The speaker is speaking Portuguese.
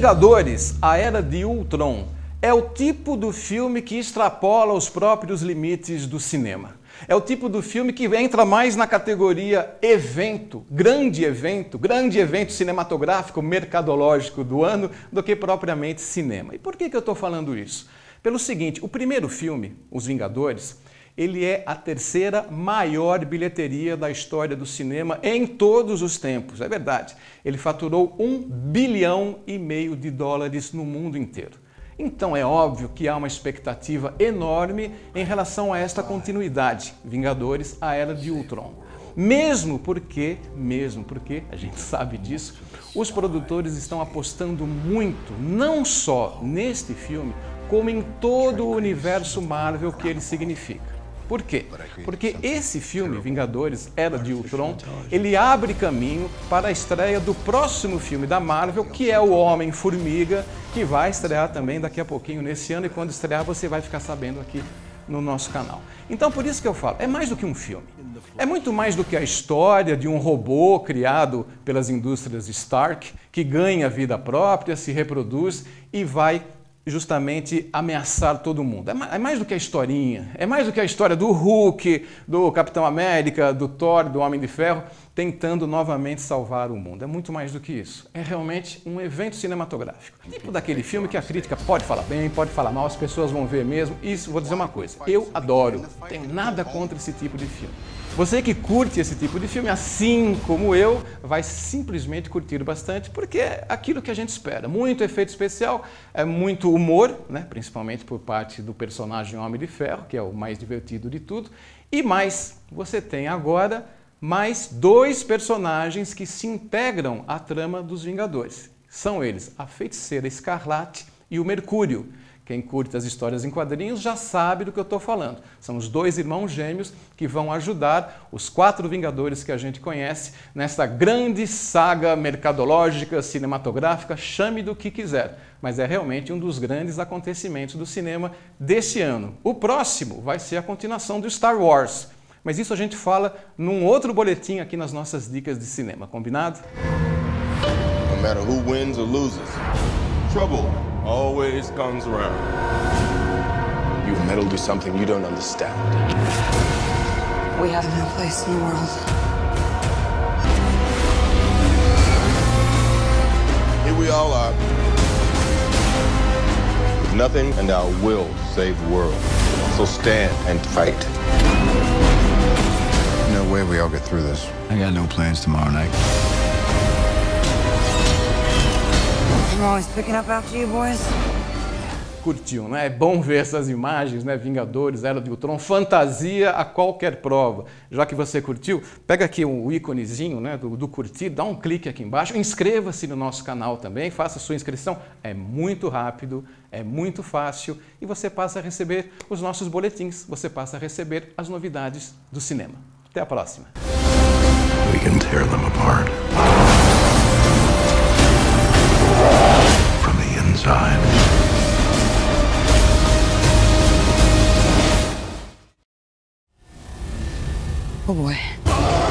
Vingadores, a Era de Ultron, é o tipo do filme que extrapola os próprios limites do cinema. É o tipo do filme que entra mais na categoria evento, grande evento cinematográfico, mercadológico do ano, do que propriamente cinema. E por que eu estou falando isso? Pelo seguinte, o primeiro filme, Os Vingadores, ele é a terceira maior bilheteria da história do cinema em todos os tempos, é verdade. Ele faturou $1,5 bilhão no mundo inteiro. Então é óbvio que há uma expectativa enorme em relação a esta continuidade, Vingadores, a Era de Ultron. Mesmo porque, a gente sabe disso, os produtores estão apostando muito, não só neste filme, como em todo o universo Marvel que ele significa. Por quê? Porque esse filme, Vingadores, Era de Ultron, ele abre caminho para a estreia do próximo filme da Marvel, que é o Homem-Formiga, que vai estrear também daqui a pouquinho nesse ano, e quando estrear você vai ficar sabendo aqui no nosso canal. Então por isso que eu falo, é mais do que um filme. É muito mais do que a história de um robô criado pelas indústrias Stark, que ganha vida própria, se reproduz e vai justamente ameaçar todo mundo. É mais do que a historinha, é mais do que a história do Hulk, do Capitão América, do Thor, do Homem de Ferro, tentando novamente salvar o mundo. É muito mais do que isso. É realmente um evento cinematográfico. Tipo daquele filme que a crítica pode falar bem, pode falar mal, as pessoas vão ver mesmo. Isso, vou dizer uma coisa, eu adoro, não tenho nada contra esse tipo de filme. Você que curte esse tipo de filme, assim como eu, vai simplesmente curtir bastante, porque é aquilo que a gente espera. Muito efeito especial, é muito humor, né? Principalmente por parte do personagem Homem de Ferro, que é o mais divertido de tudo. E mais, você tem agora mais dois personagens que se integram à trama dos Vingadores. São eles a Feiticeira Escarlate e o Mercúrio. Quem curte as histórias em quadrinhos já sabe do que eu estou falando. São os dois irmãos gêmeos que vão ajudar os 4 Vingadores que a gente conhece nessa grande saga mercadológica, cinematográfica, chame do que quiser. Mas é realmente um dos grandes acontecimentos do cinema desse ano. O próximo vai ser a continuação do Star Wars. Mas isso a gente fala num outro boletim aqui nas nossas dicas de cinema, combinado? No matter who wins or loses, trouble always comes around. You meddle with something you don't understand. We have no place in the world. Here we all are, with nothing and our will to save the world. So stand and fight. No way we all get through this. I got no plans tomorrow night. I'm always picking up after you boys. Curtiu, né? É bom ver essas imagens, né? Vingadores, Era de Ultron, fantasia a qualquer prova. Já que você curtiu, pega aqui o íconezinho, né, do curtir, dá um clique aqui embaixo, inscreva-se no nosso canal também, faça sua inscrição. É muito rápido, é muito fácil e você passa a receber os nossos boletins, você passa a receber as novidades do cinema. Até a próxima. We can tear them apart. From the inside. Oh boy.